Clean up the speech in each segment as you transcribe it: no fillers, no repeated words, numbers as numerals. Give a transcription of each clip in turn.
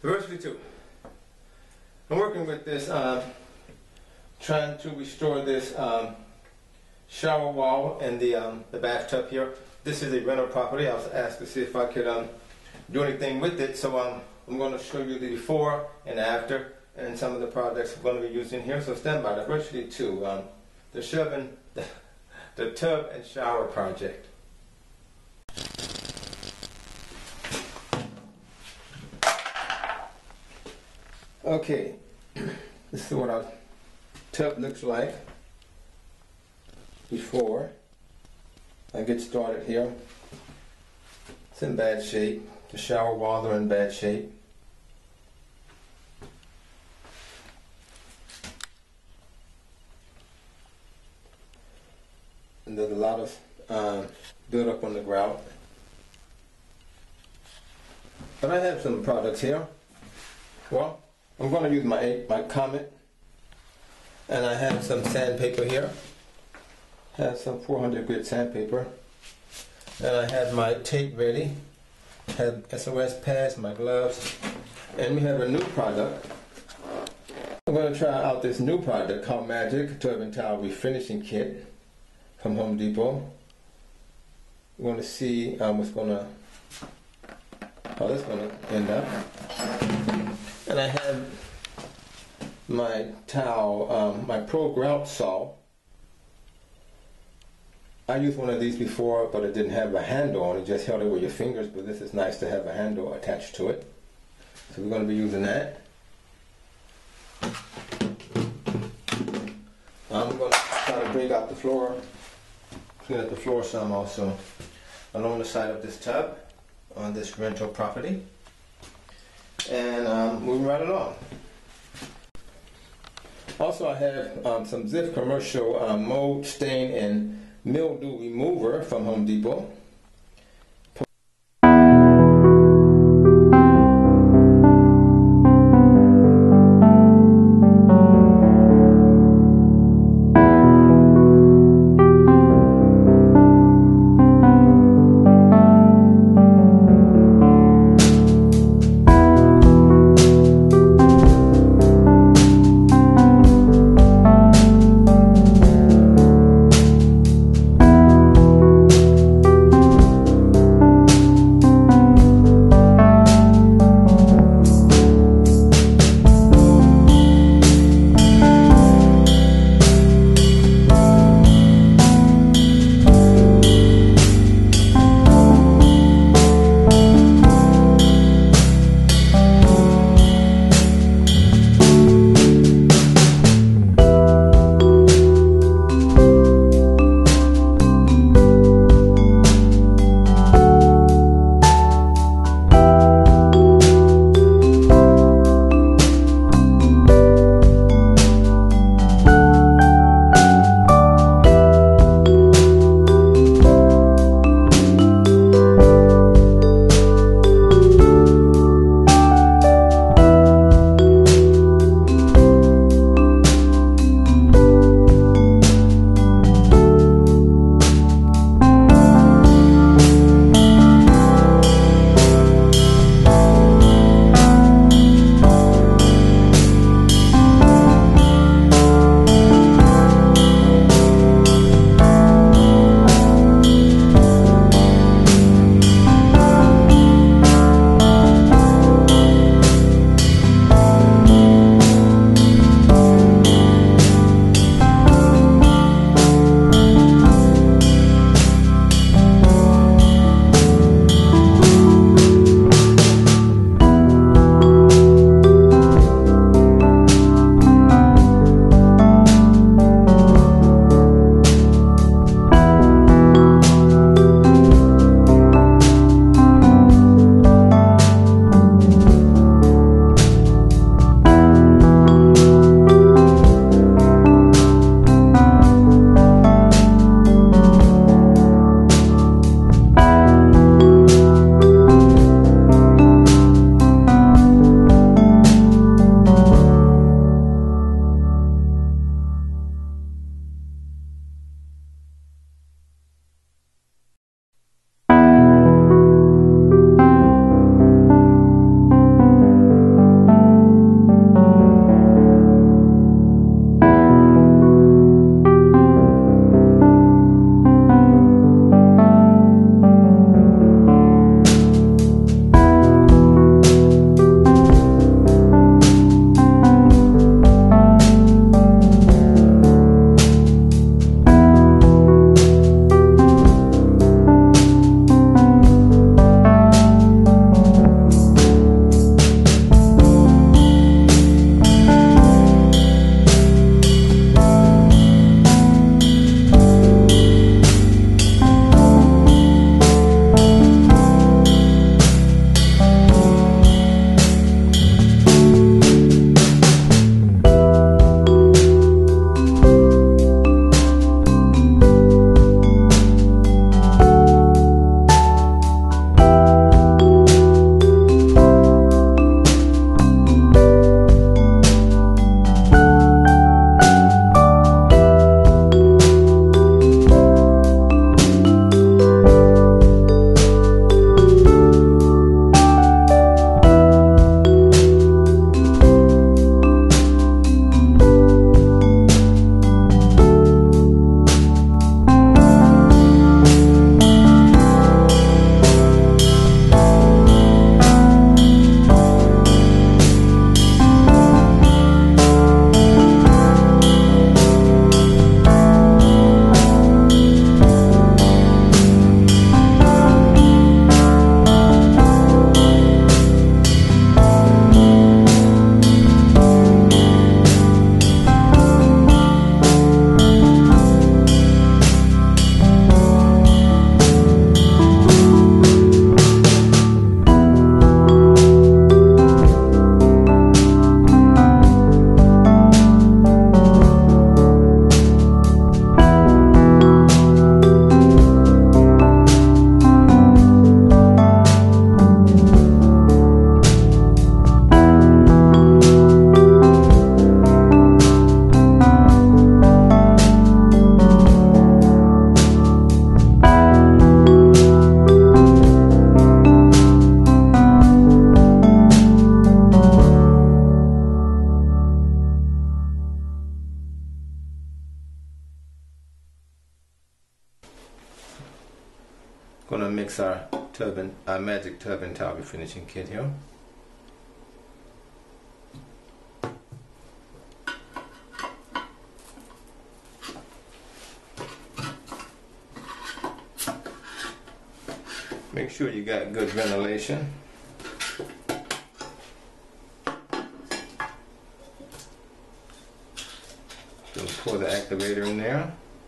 Diversity 2. I'm working with this, trying to restore this shower wall and the bathtub here. This is a rental property. I was asked to see if I could do anything with it, so I'm going to show you the before and after and some of the products I'm going to be using here. So stand by. Diversity 2, the tub and shower project. Okay, this is what our tub looks like before I get started here. It's in bad shape. The shower walls are in bad shape. And there's a lot of build-up on the grout. But I have some products here. Well, I'm going to use my Comet, and I have some sandpaper here. I have some 400 grit sandpaper, and I have my tape ready. I have SOS pads, my gloves, and we have a new product. I'm going to try out this new product called Magic Tub and Towel Refinishing Kit from Home Depot. We're going to see how that's going to end up. And I have my towel, my Pro Grout Saw. I used one of these before, but it didn't have a handle on it, just held it with your fingers, but this is nice to have a handle attached to it. So we're going to be using that. I'm going to try to bring out the floor, clean up the floor some also along the side of this tub on this rental property. And moving right along. Also, I have some Ziff commercial mold, stain, and mildew remover from Home Depot. Magic Tub and Towel Finishing Kit here. Make sure you got good ventilation. So pour the activator in there.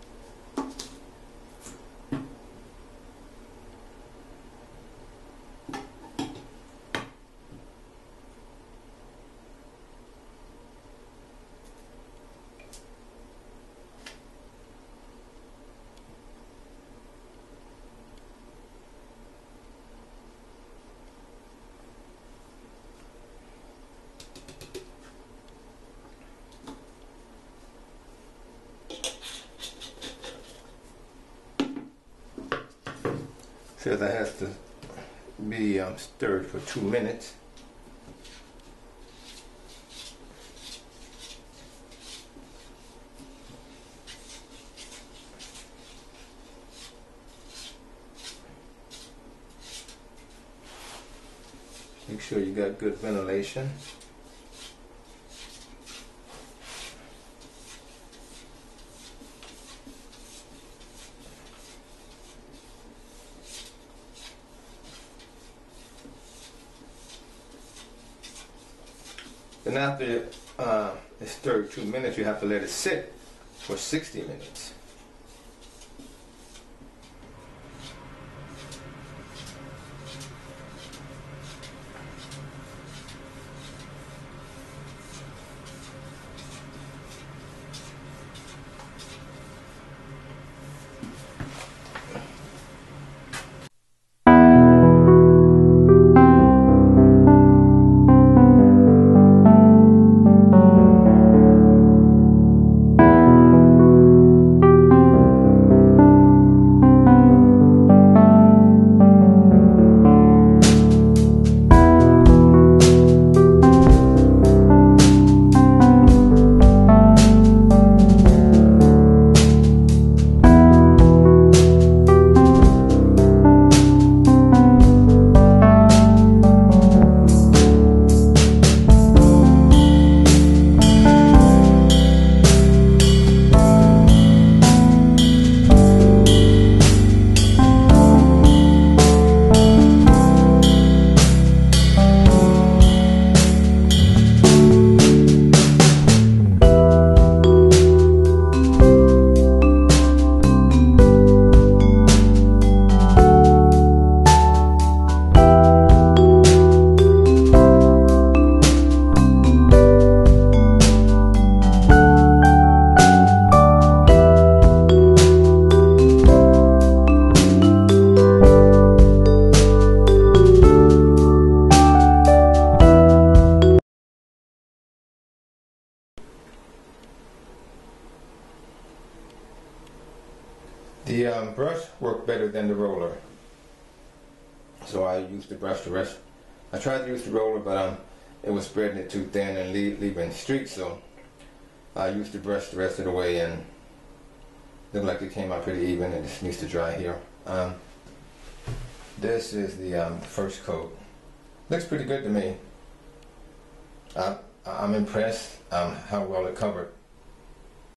So that has to be stirred for 2 minutes. Make sure you got good ventilation. Then after it's stirred 2 minutes, you have to let it sit for 60 minutes. The brush worked better than the roller, so I used the brush the rest. I tried to use the roller, but it was spreading it too thin and leaving streaks, so I used the brush the rest of the way, and looked like it came out pretty even. It just needs to dry here. This is the first coat. Looks pretty good to me. I'm impressed how well it covered.